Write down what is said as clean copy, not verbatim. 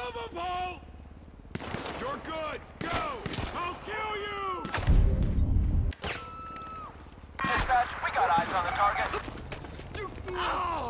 Unmovable! You're good! Go! I'll kill you! Dispatch, we got eyes on the target. Oh!